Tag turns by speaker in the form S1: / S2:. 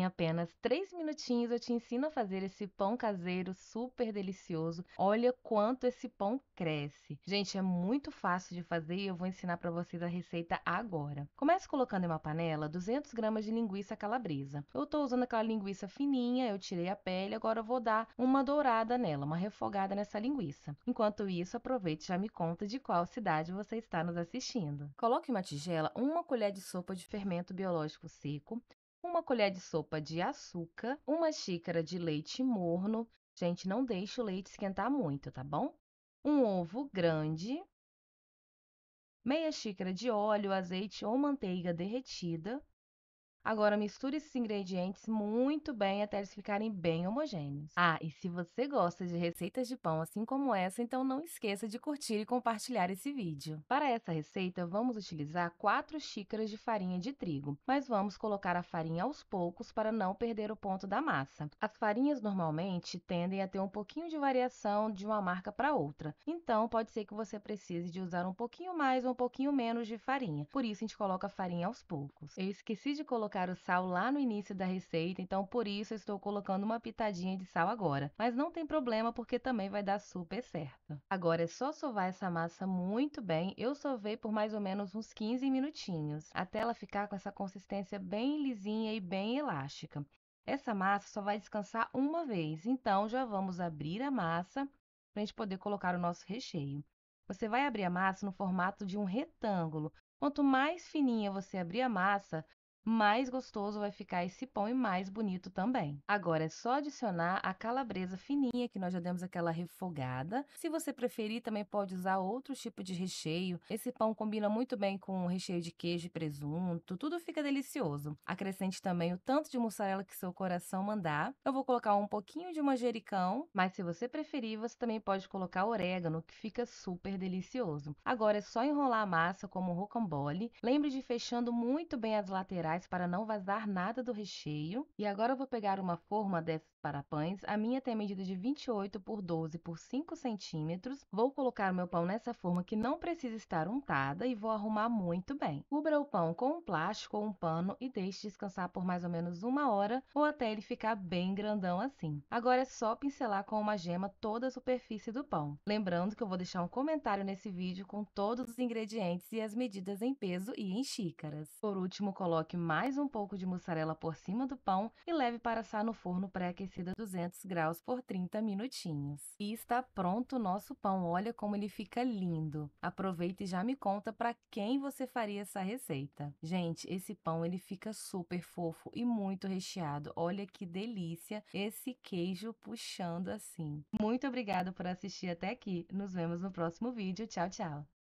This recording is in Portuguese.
S1: Em apenas 3 minutinhos eu te ensino a fazer esse pão caseiro super delicioso. Olha quanto esse pão cresce. Gente, é muito fácil de fazer e eu vou ensinar para vocês a receita agora. Comece colocando em uma panela 200 gramas de linguiça calabresa. Eu estou usando aquela linguiça fininha, eu tirei a pele, agora eu vou dar uma dourada nela, uma refogada nessa linguiça. Enquanto isso, aproveite e já me conta de qual cidade você está nos assistindo. Coloque em uma tigela uma colher de sopa de fermento biológico seco, uma colher de sopa de açúcar, uma xícara de leite morno. Gente, não deixe o leite esquentar muito, tá bom? Um ovo grande, meia xícara de óleo, azeite ou manteiga derretida. Agora misture esses ingredientes muito bem até eles ficarem bem homogêneos. Ah, e se você gosta de receitas de pão assim como essa, então não esqueça de curtir e compartilhar esse vídeo. Para essa receita, vamos utilizar 4 xícaras de farinha de trigo, mas vamos colocar a farinha aos poucos para não perder o ponto da massa. As farinhas normalmente tendem a ter um pouquinho de variação de uma marca para outra, então pode ser que você precise de usar um pouquinho mais ou um pouquinho menos de farinha, por isso a gente coloca a farinha aos poucos. Eu esqueci de colocar o sal lá no início da receita, então por isso eu estou colocando uma pitadinha de sal agora. Mas não tem problema porque também vai dar super certo. Agora é só sovar essa massa muito bem. Eu sovei por mais ou menos uns 15 minutinhos, até ela ficar com essa consistência bem lisinha e bem elástica. Essa massa só vai descansar uma vez, então já vamos abrir a massa para a gente poder colocar o nosso recheio. Você vai abrir a massa no formato de um retângulo. Quanto mais fininha você abrir a massa, mais gostoso vai ficar esse pão e mais bonito também. Agora é só adicionar a calabresa fininha, que nós já demos aquela refogada. Se você preferir, também pode usar outro tipo de recheio. Esse pão combina muito bem com recheio de queijo e presunto, tudo fica delicioso. Acrescente também o tanto de mussarela que seu coração mandar. Eu vou colocar um pouquinho de manjericão, mas se você preferir, você também pode colocar orégano, que fica super delicioso. Agora é só enrolar a massa como um rocambole. Lembre de ir fechando muito bem as laterais para não vazar nada do recheio. E agora eu vou pegar uma forma dessas para pães. A minha tem medida de 28 por 12 por 5 centímetros. Vou colocar o meu pão nessa forma que não precisa estar untada e vou arrumar muito bem. Cubra o pão com um plástico ou um pano e deixe descansar por mais ou menos 1 hora ou até ele ficar bem grandão assim. Agora é só pincelar com uma gema toda a superfície do pão. Lembrando que eu vou deixar um comentário nesse vídeo com todos os ingredientes e as medidas em peso e em xícaras. Por último, coloque mais um pouco de mussarela por cima do pão e leve para assar no forno pré-aquecido a 200 graus por 30 minutinhos. E está pronto o nosso pão. Olha como ele fica lindo. Aproveita e já me conta para quem você faria essa receita. Gente, esse pão ele fica super fofo e muito recheado. Olha que delícia esse queijo puxando assim. Muito obrigada por assistir até aqui. Nos vemos no próximo vídeo. Tchau, tchau!